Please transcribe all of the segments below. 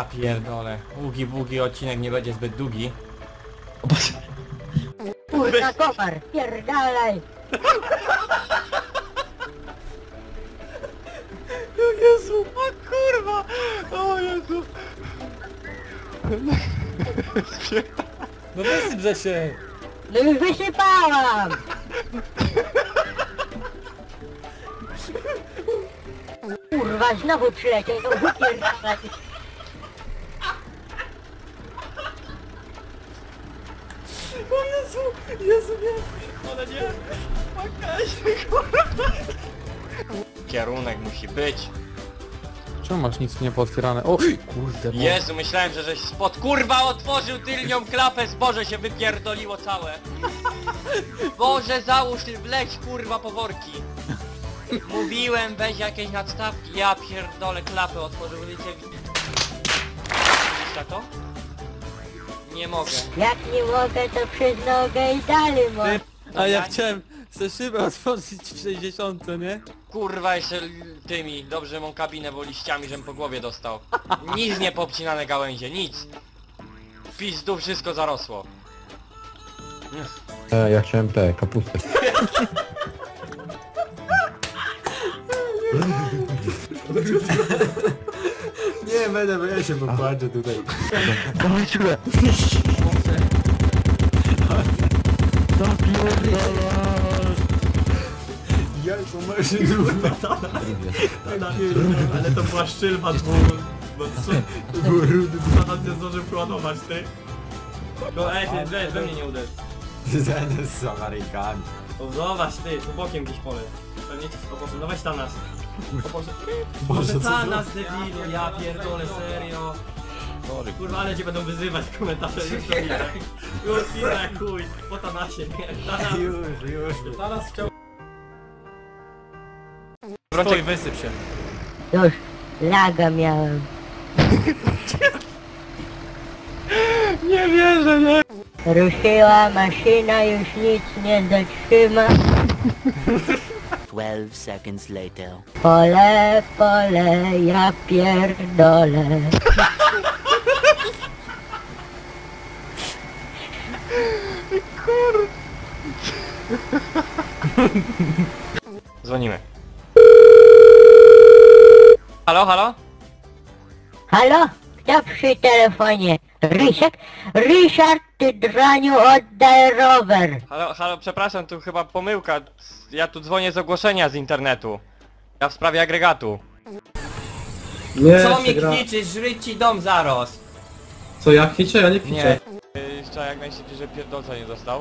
pierdolę. Ługi odcinek nie będzie zbyt długi. O Boże. Kurwa komar, pierdalaj! Jezu, o kurwa! O Jezu! No wysypże się! No już wysypałam! Kurwa, znowu przyleciał, no wypierdalaj! O Jezu! Jezu, nie! Ale nie! Pokaż, kurwa! Kierunek musi być. Czemu masz nic nie pootwierane? O kurde, bo... Jezu, myślałem, że żeś spod kurwa otworzył tylnią klapę, zboże się wypierdoliło całe. Boże, załóż, wleć kurwa po worki. Mówiłem, weź jakieś nadstawki, ja pierdolę klapę otworzył, wiecie... Widzisz to? Nie mogę. Jak nie mogę, to przez nogę i dalej mogę. A ja chciałem sobie szybę otworzyć w 60, nie? Kurwa jeszcze tymi, dobrze mam kabinę, bo liściami, żem po głowie dostał. Nic nie popcinane gałęzie, nic. W pizdu wszystko zarosło. Ja chciałem kapustę. Nie będę, bo ja się popłaczę tutaj. Dawaj dziurę! Jajko maszynów metana. Ale to była szczylba bo co? To było rudy, zaraz nie zdążył przeładować, ty. No ej, ty weź, we mnie nie uderz. Zamiast z Amerykami. O, zobacz ty, tu bokiem gdzieś polec. Pewnie ci oposzedł, no weź tam nas. Boże, co Tam za... nas debilu, ja pierdolę, serio. Kurwa, ale cię będą wyzywać w komentarzach, już to widzę. Już widzę jak chuj, po tanasie, nie? Już. Tanas chciał... Brączek, wysyp się. Już laga miałem. Nie wierzę, nie? Ruszyła maszyna, już nic nie zatrzyma. 12 seconds later. Pole, pole, ja pierdolę. Dzwonimy. Halo, halo? Halo? Kto przy telefonie? Ryszard, ty draniu, oddaj rower. Halo, halo, przepraszam, tu chyba pomyłka. Ja tu dzwonię z ogłoszenia z internetu. Ja w sprawie agregatu. Nie, Co mi kwiczysz? Żryć ci dom zaros. Co, ja kwiczę? Ja nie kwiczę. Nie. Jeszcze jak najszybciej, że pierdolca nie dostał.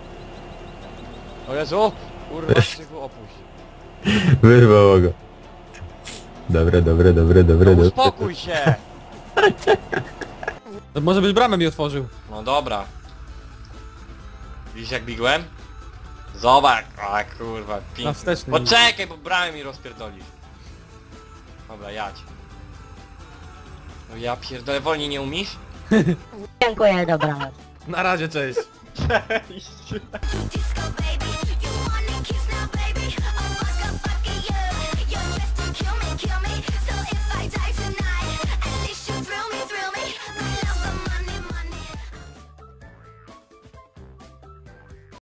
O Jezu! Kurwa, krzyku opuść. Wyrwało go. Dobre. Uspokój się! To może być bramę mi otworzył. No dobra. Widzisz jak bigłem? Zobacz! A kurwa, Na pięknie. wsteczny. Poczekaj, bo bramę mi rozpierdolisz. Dobra, jadź. No ja pierdolę, wolniej nie umiesz? Dziękuję, dobranoc. Na razie, cześć. Cześć! Disco baby, you wanna kiss now, baby?